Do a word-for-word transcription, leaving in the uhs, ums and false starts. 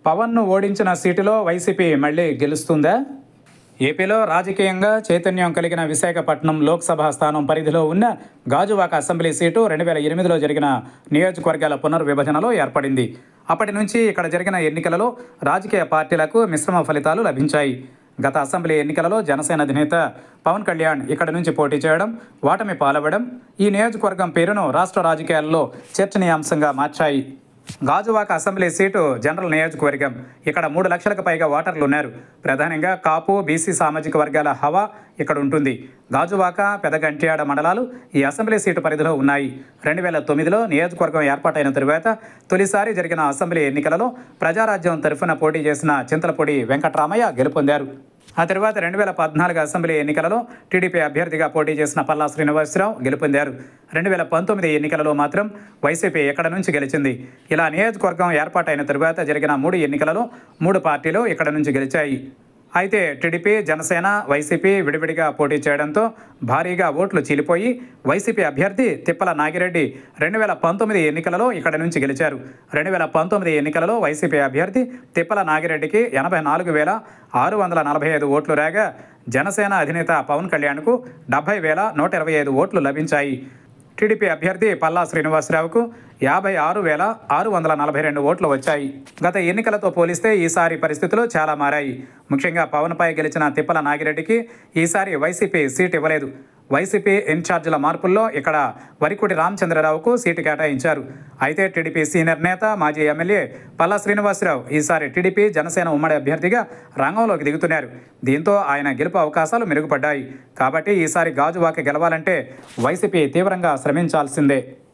పవన్ను ఓడించిన సీటులో వైసీపీ మళ్ళీ గెలుస్తుందా? ఏపీలో రాజకీయంగా చైతన్యం కలిగిన విశాఖపట్నం లోక్సభ స్థానం పరిధిలో ఉన్న గాజువాక అసెంబ్లీ సీటు రెండు వేల ఎనిమిదిలో జరిగిన నియోజకవర్గాల పునర్విభజనలో ఏర్పడింది. అప్పటి నుంచి ఇక్కడ జరిగిన ఎన్నికలలో రాజకీయ పార్టీలకు మిశ్రమ ఫలితాలు లభించాయి. గత అసెంబ్లీ ఎన్నికలలో జనసేన అధినేత పవన్ కళ్యాణ్ ఇక్కడ నుంచి పోటీ చేయడం, ఓటమి పాలవడం ఈ నియోజకవర్గం పేరును రాష్ట్ర రాజకీయాల్లో చర్చనీయాంశంగా మార్చాయి. గాజువాక అసెంబ్లీ సీటు జనరల్ నియోజకవర్గం. ఇక్కడ మూడు లక్షలకు పైగా ఓటర్లు ఉన్నారు. ప్రధానంగా కాపు, బీసీ సామాజిక వర్గాల హవా ఇక్కడ ఉంటుంది. గాజువాక, పెదగంట్యాడ మండలాలు ఈ అసెంబ్లీ సీటు పరిధిలో ఉన్నాయి. రెండు వేల తొమ్మిదిలో నియోజకవర్గం ఏర్పాటైన తరువాత తొలిసారి జరిగిన అసెంబ్లీ ఎన్నికలలో ప్రజారాజ్యం తరఫున పోటీ చేసిన చింతలపూడి వెంకట్రామయ్య గెలుపొందారు. ఆ తర్వాత రెండు వేల పద్నాలుగు అసెంబ్లీ ఎన్నికలలో టీడీపీ అభ్యర్థిగా పోటీ చేసిన పల్లా శ్రీనివాసరావు గెలుపొందారు. రెండు వేల పంతొమ్మిది ఎన్నికలలో మాత్రం వైసీపీ ఇక్కడ నుంచి గెలిచింది. ఇలా నియోజకవర్గం ఏర్పాటైన తరువాత జరిగిన మూడు ఎన్నికలలో మూడు పార్టీలు ఇక్కడ నుంచి గెలిచాయి. అయితే టీడీపీ, జనసేన, వైసీపీ విడివిడిగా పోటీ చేయడంతో భారీగా ఓట్లు చీలిపోయి వైసీపీ అభ్యర్థి తిప్పల నాగిరెడ్డి రెండు వేల పంతొమ్మిది ఎన్నికలలో ఇక్కడ నుంచి గెలిచారు. రెండు వేల పంతొమ్మిది ఎన్నికలలో వైసీపీ అభ్యర్థి తిప్పల నాగిరెడ్డికి ఎనభై నాలుగు వేల ఆరు వందల నలభై ఐదు ఓట్లు రాగా జనసేన అధినేత పవన్ కళ్యాణ్కు డెబ్బై వేల నూట ఇరవై ఐదు ఓట్లు లభించాయి. టీడీపీ అభ్యర్థి పల్లా శ్రీనివాసరావుకు యాభై ఆరు వేల ఆరు వందల నలభై రెండు ఓట్లు వచ్చాయి. గత ఎన్నికలతో పోలిస్తే ఈసారి పరిస్థితులు చాలా మారాయి. ముఖ్యంగా పవన్పై గెలిచిన తిప్పల నాగిరెడ్డికి ఈసారి వైసీపీ సీట్ ఇవ్వలేదు. వైసీపీ ఇన్ఛార్జీల మార్పుల్లో ఇక్కడ వరికుటి రామచంద్రరావుకు సీటు కేటాయించారు. అయితే టీడీపీ సీనియర్ నేత, మాజీ ఎమ్మెల్యే పల్లా శ్రీనివాసరావు ఈసారి టీడీపీ, జనసేన ఉమ్మడి అభ్యర్థిగా రంగంలోకి దిగుతున్నారు. దీంతో ఆయన గెలుపు అవకాశాలు మెరుగుపడ్డాయి. కాబట్టి ఈసారి గాజువాక గెలవాలంటే వైసీపీ తీవ్రంగా శ్రమించాల్సిందే.